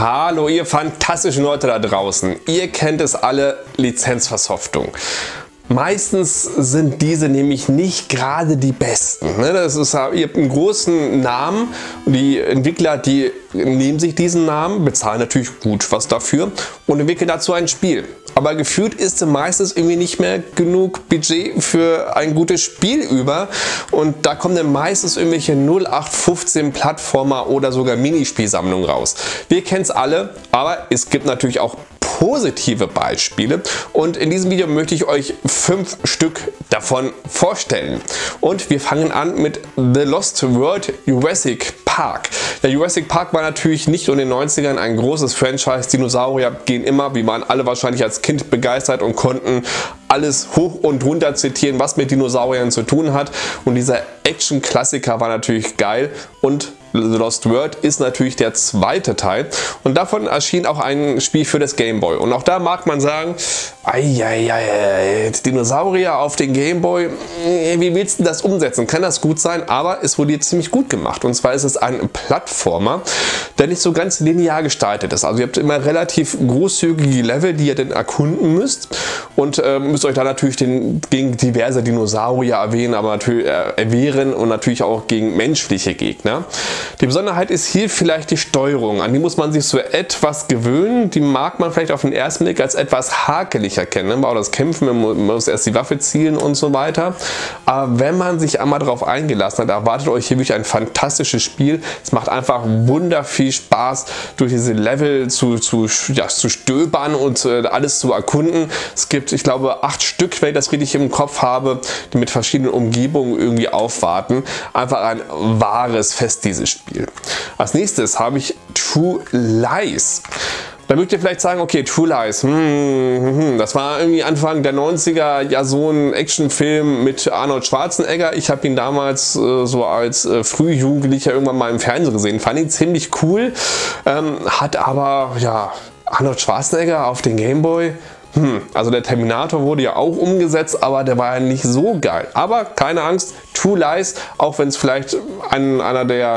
Hallo ihr fantastischen Leute da draußen, ihr kennt es alle, Lizenzversoftung. Meistens sind diese nämlich nicht gerade die besten. Das ist, ihr habt einen großen Namen und die Entwickler, die nehmen sich diesen Namen, bezahlen natürlich gut was dafür und entwickeln dazu ein Spiel. Aber gefühlt ist meistens irgendwie nicht mehr genug Budget für ein gutes Spiel über und da kommen dann meistens irgendwelche 0815 Plattformer oder sogar Minispielsammlungen raus. Wir kennen es alle, aber es gibt natürlich auch positive Beispiele und in diesem Video möchte ich euch 5 Stück davon vorstellen. Und wir fangen an mit The Lost World Jurassic Park. Der Jurassic Park war natürlich nicht nur in den 90ern ein großes Franchise. Dinosaurier gehen immer, wir waren alle wahrscheinlich als Kind begeistert und konnten alles hoch und runter zitieren, was mit Dinosauriern zu tun hat. Und dieser Action-Klassiker war natürlich geil und The Lost World ist natürlich der zweite Teil und davon erschien auch ein Spiel für das Game Boy. Und auch da mag man sagen, Dinosaurier auf den Game Boy, wie willst du das umsetzen? Kann das gut sein? Aber es wurde jetzt ziemlich gut gemacht. Und zwar ist es ein Plattformer, der nicht so ganz linear gestaltet ist. Also ihr habt immer relativ großzügige Level, die ihr dann erkunden müsst und müsst euch da natürlich gegen diverse Dinosaurier erwehren und natürlich auch gegen menschliche Gegner. Die Besonderheit ist hier vielleicht die Steuerung. An die muss man sich so etwas gewöhnen. Die mag man vielleicht auf den ersten Blick als etwas hakelig erkennen. Auch das Kämpfen, man muss erst die Waffe zielen und so weiter. Aber wenn man sich einmal darauf eingelassen hat, erwartet euch hier wirklich ein fantastisches Spiel. Es macht einfach wunder viel Spaß, durch diese Level zu stöbern und alles zu erkunden. Es gibt, ich glaube, 8 Stück, wenn ich das richtig im Kopf habe, die mit verschiedenen Umgebungen irgendwie aufwarten. Einfach ein wahres Fest, dieses Spiel. Als nächstes habe ich True Lies. Da mögt ihr vielleicht sagen, okay, True Lies, das war irgendwie Anfang der 90er, ja so ein Actionfilm mit Arnold Schwarzenegger. Ich habe ihn damals so als Frühjugendlicher irgendwann mal im Fernsehen gesehen. Fand ihn ziemlich cool, hat aber, ja, Arnold Schwarzenegger auf den Gameboy. Also der Terminator wurde ja auch umgesetzt, aber der war ja nicht so geil. Aber keine Angst, True Lies, auch wenn es vielleicht einer der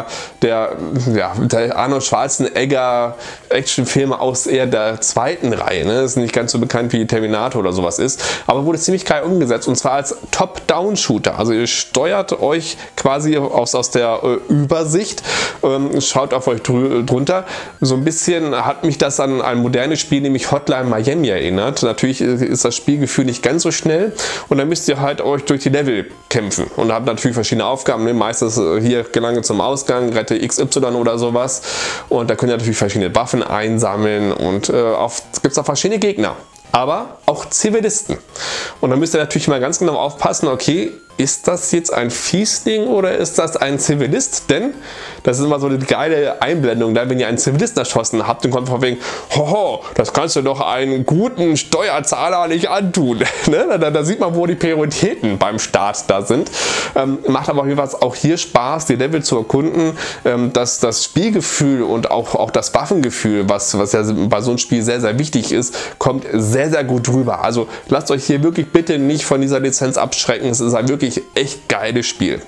Arnold Schwarzenegger Actionfilme aus eher der zweiten Reihe, ne? Ist nicht ganz so bekannt wie Terminator oder sowas ist, aber wurde ziemlich geil umgesetzt und zwar als Top-Down-Shooter. Also ihr steuert euch quasi aus der Übersicht, schaut auf euch drunter. So ein bisschen hat mich das an ein modernes Spiel, nämlich Hotline Miami erinnert. Natürlich ist das Spielgefühl nicht ganz so schnell und dann müsst ihr halt euch durch die Level kämpfen und habt natürlich verschiedene Aufgaben. Ne? Meistens hier gelange zum Ausgang, rette XY oder sowas und da könnt ihr natürlich verschiedene Waffen einsammeln und gibt es auch verschiedene Gegner. Aber auch Zivilisten. Und dann müsst ihr natürlich mal ganz genau aufpassen, okay, ist das jetzt ein Fiesling oder ist das ein Zivilist? Denn das ist immer so eine geile Einblendung, da wenn ihr einen Zivilisten erschossen habt, dann kommt von wegen, hoho, das kannst du doch einen guten Steuerzahler nicht antun. Ne? Da sieht man, wo die Prioritäten beim Start da sind. Macht aber jeweils auch hier Spaß, die Level zu erkunden. Das Spielgefühl und auch das Waffengefühl, was ja bei so einem Spiel sehr, sehr wichtig ist, kommt sehr, sehr gut rüber. Also lasst euch hier wirklich bitte nicht von dieser Lizenz abschrecken. Es ist ein wirklich echt geiles Spiel.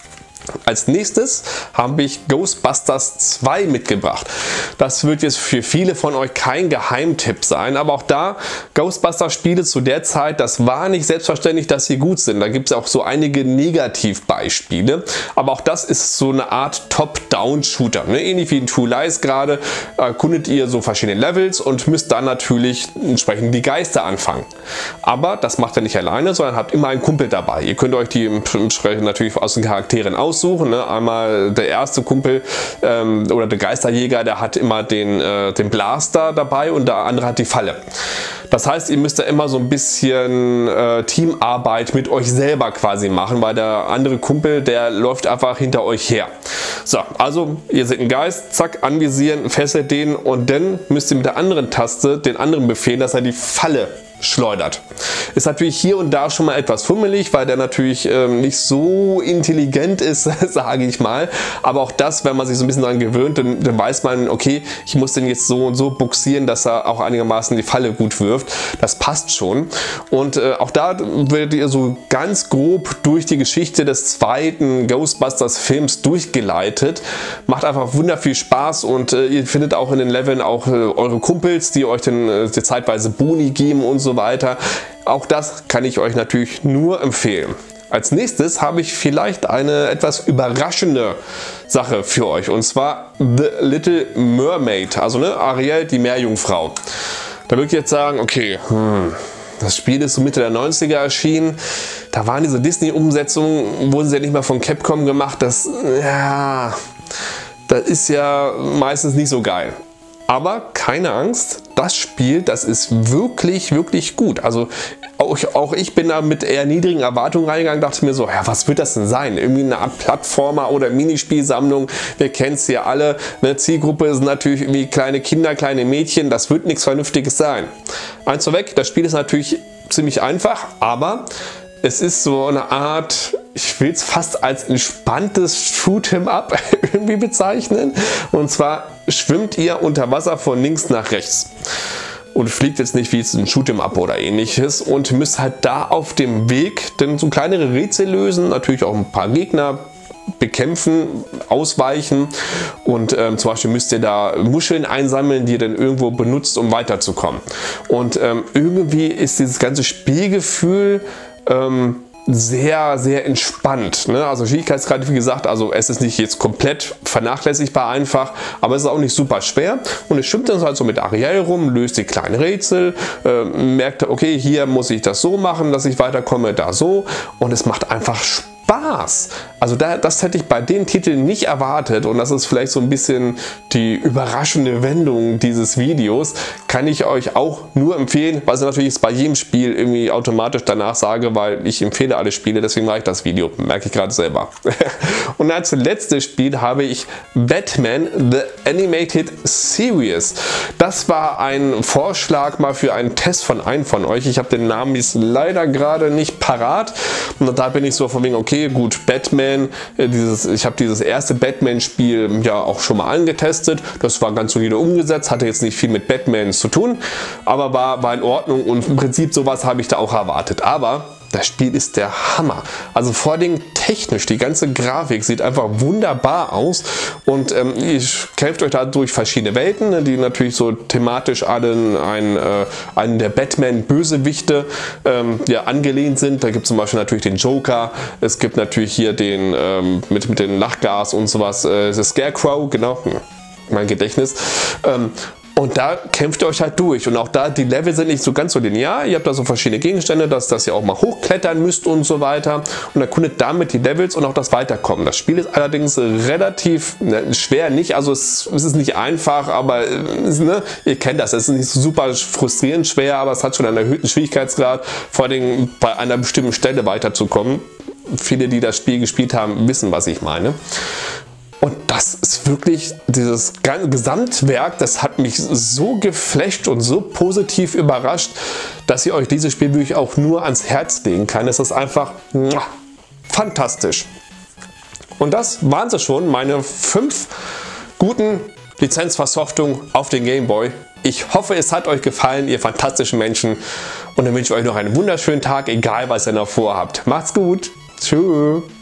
Als nächstes habe ich Ghostbusters 2 mitgebracht. Das wird jetzt für viele von euch kein Geheimtipp sein, aber auch da, Ghostbusters Spiele zu der Zeit, das war nicht selbstverständlich, dass sie gut sind. Da gibt es auch so einige Negativbeispiele, aber auch das ist so eine Art Top-Down-Shooter. Ne? Ähnlich wie in True Lies gerade, erkundet ihr so verschiedene Levels und müsst dann natürlich entsprechend die Geister anfangen. Aber das macht ihr nicht alleine, sondern habt immer einen Kumpel dabei. Ihr könnt euch die entsprechend natürlich aus den Charakteren aussuchen. Ne? Einmal der erste Kumpel oder der Geisterjäger, der hat immer den Blaster dabei und der andere hat die Falle. Das heißt, ihr müsst da immer so ein bisschen Teamarbeit mit euch selber quasi machen, weil der andere Kumpel, der läuft einfach hinter euch her. So, also ihr seht einen Geist, zack, anvisieren, fesselt den und dann müsst ihr mit der anderen Taste den anderen befehlen, dass er die Falle schleudert. Ist natürlich hier und da schon mal etwas fummelig, weil der natürlich nicht so intelligent ist, sage ich mal. Aber auch das, wenn man sich so ein bisschen daran gewöhnt, dann weiß man, okay, ich muss den jetzt so und so buxieren, dass er auch einigermaßen die Falle gut wirft. Das passt schon. Und auch da werdet ihr so ganz grob durch die Geschichte des zweiten Ghostbusters-Films durchgeleitet. Macht einfach wunderbar viel Spaß und ihr findet auch in den Leveln auch eure Kumpels, die euch dann zeitweise Boni geben und so weiter. Auch das kann ich euch natürlich nur empfehlen. Als nächstes habe ich vielleicht eine etwas überraschende Sache für euch, und zwar The Little Mermaid, also Ariel, die Meerjungfrau. Da würde ich jetzt sagen, okay, das Spiel ist so Mitte der 90er erschienen, da waren diese Disney-Umsetzungen, wurden sie ja nicht mal von Capcom gemacht, das ist ja meistens nicht so geil. Aber keine Angst, das Spiel, das ist wirklich, wirklich gut. Also auch ich bin da mit eher niedrigen Erwartungen reingegangen, dachte mir so, ja, was wird das denn sein? Irgendwie eine Art Plattformer oder Minispielsammlung, wir kennen es ja alle. Eine Zielgruppe sind natürlich irgendwie kleine Kinder, kleine Mädchen, das wird nichts Vernünftiges sein. Eins vorweg, das Spiel ist natürlich ziemlich einfach, aber es ist so eine Art, ich will es fast als entspanntes Shoot'em-up irgendwie bezeichnen. Und zwar schwimmt ihr unter Wasser von links nach rechts. Und fliegt jetzt nicht wie es ein Shoot'em-up oder ähnliches. Und müsst halt da auf dem Weg dann so kleinere Rätsel lösen. Natürlich auch ein paar Gegner bekämpfen, ausweichen. Und zum Beispiel müsst ihr da Muscheln einsammeln, die ihr dann irgendwo benutzt, um weiterzukommen. Und irgendwie ist dieses ganze Spielgefühl sehr, sehr entspannt. Ne? Also Schwierigkeitsgrad, wie gesagt, also es ist nicht jetzt komplett vernachlässigbar einfach, aber es ist auch nicht super schwer. Und es schwimmt dann halt so mit Ariel rum, löst die kleinen Rätsel, merkt, okay, hier muss ich das so machen, dass ich weiterkomme, da so. Und es macht einfach Spaß. Also das hätte ich bei den Titeln nicht erwartet, und das ist vielleicht so ein bisschen die überraschende Wendung dieses Videos. Kann ich euch auch nur empfehlen, was ich natürlich bei jedem Spiel irgendwie automatisch danach sage, weil ich empfehle alle Spiele, deswegen mache ich das Video, merke ich gerade selber. Und als letztes Spiel habe ich Batman The Animated Series. Das war ein Vorschlag mal für einen Test von einem von euch. Ich habe den Namen jetzt leider gerade nicht parat, und da bin ich so von wegen, okay, gut, Batman, ich habe dieses erste Batman-Spiel ja auch schon mal angetestet. Das war ganz solide umgesetzt, hatte jetzt nicht viel mit Batman zu tun, aber war in Ordnung, und im Prinzip sowas habe ich da auch erwartet. Aber das Spiel ist der Hammer. Also vor allem technisch, die ganze Grafik sieht einfach wunderbar aus, und ihr kämpft euch da durch verschiedene Welten, die natürlich so thematisch alle einen der Batman-Bösewichte angelehnt sind. Da gibt es zum Beispiel natürlich den Joker, es gibt natürlich hier den mit dem Lachgas und sowas, das Scarecrow, genau, mein Gedächtnis. Und da kämpft ihr euch halt durch, und auch da, die Level sind nicht so ganz so linear. Ihr habt da so verschiedene Gegenstände, dass ihr auch mal hochklettern müsst und so weiter, und erkundet damit die Levels und auch das Weiterkommen. Das Spiel ist allerdings relativ schwer, nicht, also es ist nicht einfach, aber ihr kennt das, es ist nicht so super frustrierend schwer, aber es hat schon einen erhöhten Schwierigkeitsgrad, vor allem bei einer bestimmten Stelle weiterzukommen. Viele, die das Spiel gespielt haben, wissen, was ich meine. Und das ist wirklich, dieses Gesamtwerk, das hat mich so geflasht und so positiv überrascht, dass ich euch dieses Spiel wirklich auch nur ans Herz legen kann. Es ist einfach fantastisch. Und das waren sie schon, meine 5 guten Lizenzversoftungen auf den Game Boy. Ich hoffe, es hat euch gefallen, ihr fantastischen Menschen. Und dann wünsche ich euch noch einen wunderschönen Tag, egal was ihr noch vorhabt. Macht's gut. Tschüss.